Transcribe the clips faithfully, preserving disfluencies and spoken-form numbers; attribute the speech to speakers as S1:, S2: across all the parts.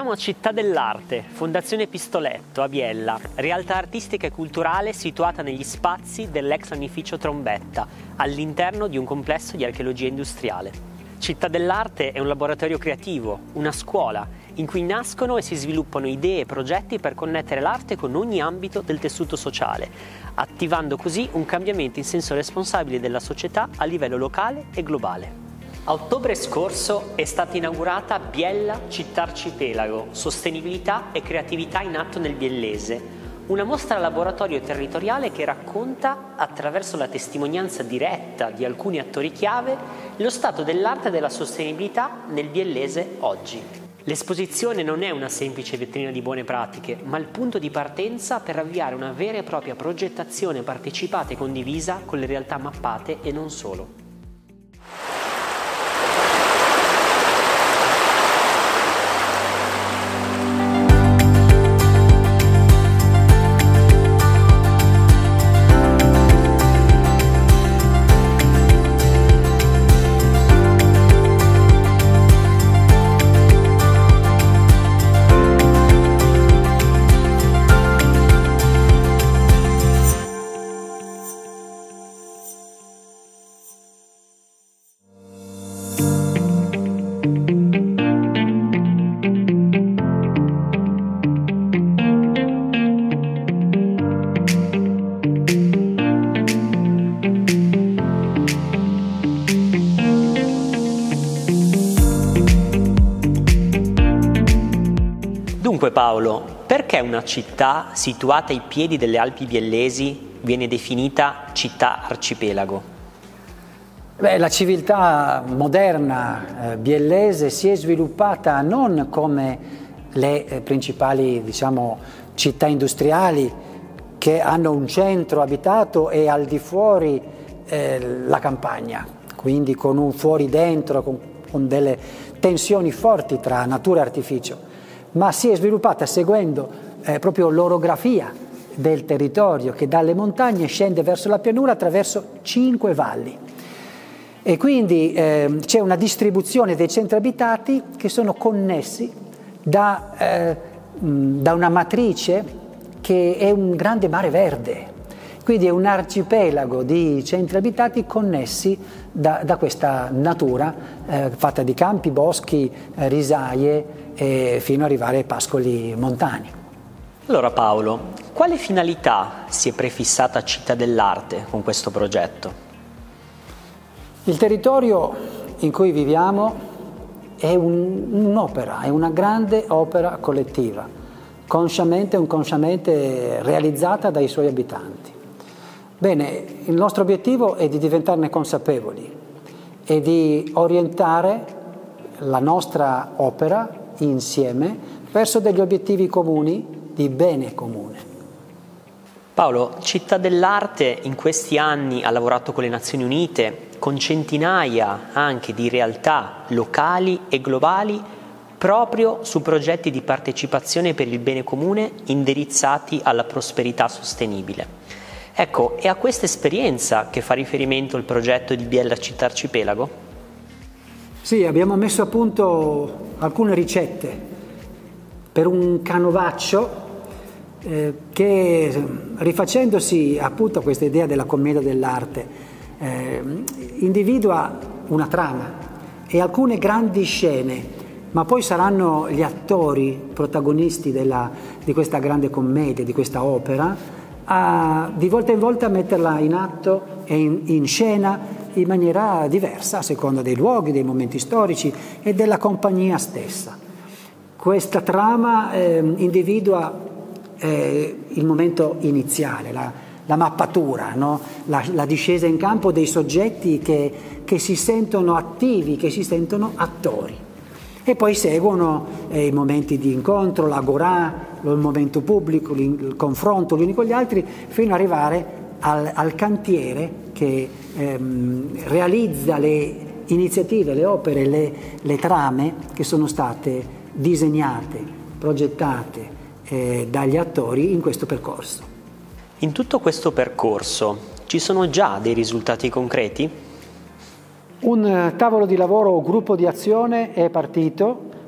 S1: troviamo a Città dell'Arte, Fondazione Pistoletto a Biella, realtà artistica e culturale situata negli spazi dell'ex sanificio Trombetta, all'interno di un complesso di archeologia industriale. Città dell'Arte è un laboratorio creativo, una scuola, in cui nascono e si sviluppano idee e progetti per connettere l'arte con ogni ambito del tessuto sociale, attivando così un cambiamento in senso responsabile della società a livello locale e globale. A ottobre scorso è stata inaugurata Biella Città Arcipelago, sostenibilità e creatività in atto nel biellese, una mostra laboratorio territoriale che racconta, attraverso la testimonianza diretta di alcuni attori chiave, lo stato dell'arte e della sostenibilità nel biellese oggi. L'esposizione non è una semplice vetrina di buone pratiche, ma il punto di partenza per avviare una vera e propria progettazione partecipata e condivisa con le realtà mappate e non solo. Dunque Paolo, perché una città situata ai piedi delle Alpi biellesi viene definita città arcipelago?
S2: Beh, la civiltà moderna eh, biellese si è sviluppata non come le eh, principali, diciamo, città industriali che hanno un centro abitato e al di fuori eh, la campagna, quindi con un fuori dentro, con, con delle tensioni forti tra natura e artificio, ma si è sviluppata seguendo eh, proprio l'orografia del territorio che dalle montagne scende verso la pianura attraverso cinque valli. E quindi eh, c'è una distribuzione dei centri abitati che sono connessi da, eh, da una matrice che è un grande mare verde. Quindi è un arcipelago di centri abitati connessi da, da questa natura eh, fatta di campi, boschi, eh, risaie, e fino ad arrivare ai pascoli montani.
S1: Allora Paolo, quale finalità si è prefissata Città dell'Arte con questo progetto?
S2: Il territorio in cui viviamo è un, un'opera, è una grande opera collettiva, consciamente o inconsciamente realizzata dai suoi abitanti. Bene, il nostro obiettivo è di diventarne consapevoli e di orientare la nostra opera insieme verso degli obiettivi comuni di bene comune.
S1: Paolo, Città dell'Arte in questi anni ha lavorato con le Nazioni Unite, con centinaia anche di realtà locali e globali, proprio su progetti di partecipazione per il bene comune indirizzati alla prosperità sostenibile. Ecco, è a questa esperienza che fa riferimento il progetto di Biella Città Arcipelago?
S2: Sì, abbiamo messo a punto alcune ricette per un canovaccio eh, che, rifacendosi appunto a questa idea della commedia dell'arte, eh, individua una trama e alcune grandi scene, ma poi saranno gli attori protagonisti della, di questa grande commedia, di questa opera, a, di volta in volta metterla in atto e in, in scena in maniera diversa a seconda dei luoghi, dei momenti storici e della compagnia stessa. Questa trama eh, individua eh, il momento iniziale, la, la mappatura, no? la, la discesa in campo dei soggetti che, che si sentono attivi, che si sentono attori. E poi seguono eh, i momenti di incontro, l'agorà, il momento pubblico, il confronto gli uni con gli altri, fino ad arrivare al, al cantiere che ehm, realizza le iniziative, le opere, le, le trame che sono state disegnate, progettate eh, dagli attori in questo percorso.
S1: In tutto questo percorso ci sono già dei risultati concreti?
S2: Un tavolo di lavoro o gruppo di azione è partito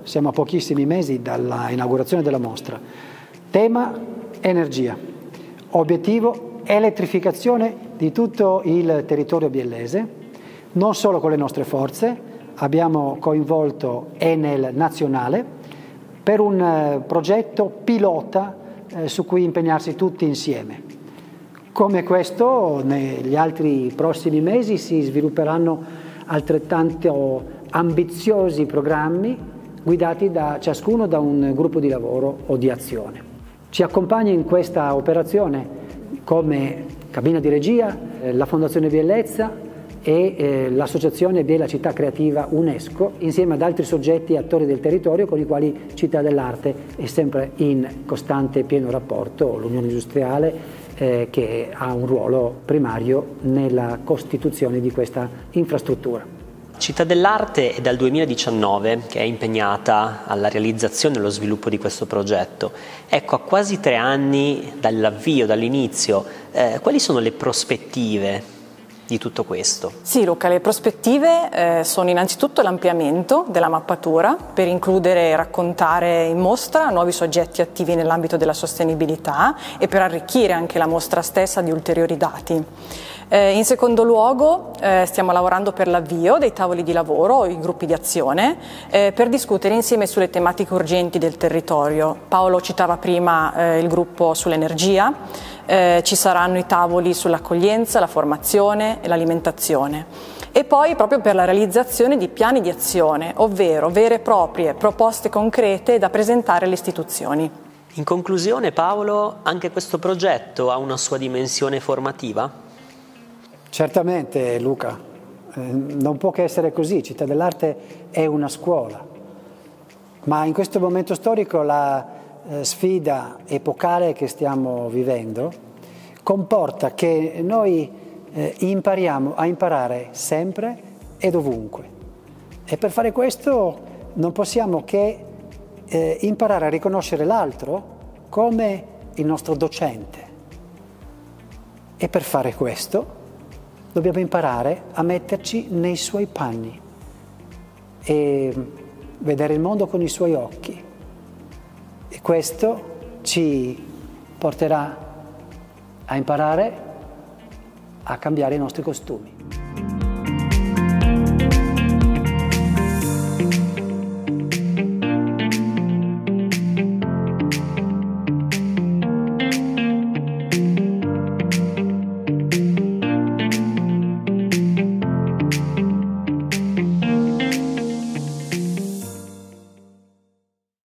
S2: siamo a pochissimi mesi dalla inaugurazione della mostra. Tema energia, obiettivo elettrificazione di tutto il territorio biellese, non solo con le nostre forze, abbiamo coinvolto Enel Nazionale per un eh, progetto pilota eh, su cui impegnarsi tutti insieme. Come questo, negli altri prossimi mesi si svilupperanno altrettanto ambiziosi programmi guidati da ciascuno da un gruppo di lavoro o di azione. Ci accompagna in questa operazione come cabina di regia eh, la Fondazione Biellezza e eh, l'associazione Biella Città Creativa UNESCO, insieme ad altri soggetti e attori del territorio con i quali Città dell'Arte è sempre in costante e pieno rapporto, l'Unione Industriale eh, che ha un ruolo primario nella costituzione di questa infrastruttura.
S1: Città dell'Arte è dal duemiladiciannove che è impegnata alla realizzazione e allo sviluppo di questo progetto. Ecco, a quasi tre anni dall'avvio, dall'inizio, eh, quali sono le prospettive di tutto questo?
S3: Sì Luca, le prospettive eh, sono innanzitutto l'ampliamento della mappatura per includere e raccontare in mostra nuovi soggetti attivi nell'ambito della sostenibilità e per arricchire anche la mostra stessa di ulteriori dati. Eh, in secondo luogo eh, stiamo lavorando per l'avvio dei tavoli di lavoro, i gruppi di azione, eh, per discutere insieme sulle tematiche urgenti del territorio. Paolo citava prima eh, il gruppo sull'energia. Eh, ci saranno i tavoli sull'accoglienza, la formazione e l'alimentazione. E poi proprio per la realizzazione di piani di azione, ovvero vere e proprie proposte concrete da presentare alle istituzioni.
S1: In conclusione, Paolo, anche questo progetto ha una sua dimensione formativa?
S2: Certamente, Luca, eh, non può che essere così. Città dell'Arte è una scuola, ma in questo momento storico la sfida epocale che stiamo vivendo comporta che noi eh, impariamo a imparare sempre e dovunque, e per fare questo non possiamo che eh, imparare a riconoscere l'altro come il nostro docente, e per fare questo dobbiamo imparare a metterci nei suoi panni e vedere il mondo con i suoi occhi. E questo ci porterà a imparare a cambiare i nostri costumi.